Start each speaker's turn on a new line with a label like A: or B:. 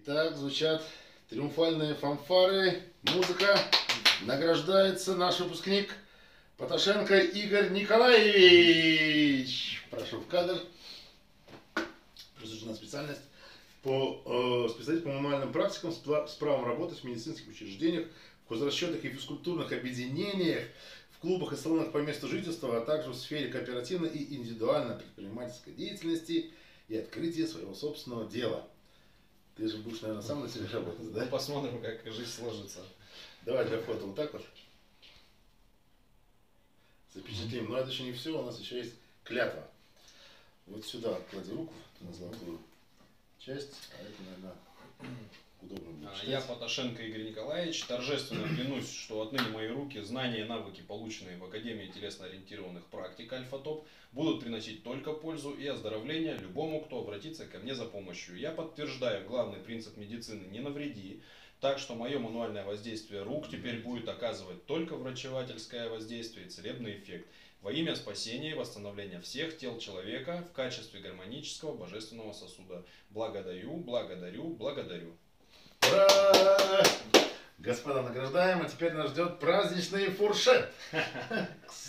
A: Итак, звучат триумфальные фанфары, музыка. Награждается наш выпускник Поташенко Игорь Николаевич. Прошу в кадр. Присуждена специальность по специалист по мануальным практикам с правом работать в медицинских учреждениях, в хозрасчетах и физкультурных объединениях, в клубах и салонах по месту жительства, а также в сфере кооперативной и индивидуальной предпринимательской деятельности и открытия своего собственного дела. Ты же будешь, наверное, сам на себе работать, да?
B: Ну, посмотрим, как жизнь сложится.
A: Давай для фото вот так вот. Запечатлим. Но это еще не все, у нас еще есть клятва. Вот сюда клади руку на золотую часть, а это, наверное, удобно будет читать.
B: Я, Поташенко Игорь Николаевич, торжественно клянусь, что отныне мои руки, знания и навыки, полученные в Академии телесно-ориентированных практик Альфа-Топ, будут приносить только пользу и оздоровление любому, кто обратится ко мне за помощью. Я подтверждаю главный принцип медицины «не навреди», так что мое мануальное воздействие рук теперь будет оказывать только врачевательское воздействие и целебный эффект во имя спасения и восстановления всех тел человека в качестве гармонического божественного сосуда. Благодарю, благодарю, благодарю.
A: Ура! Господа, награждаем, а теперь нас ждет праздничный фуршет.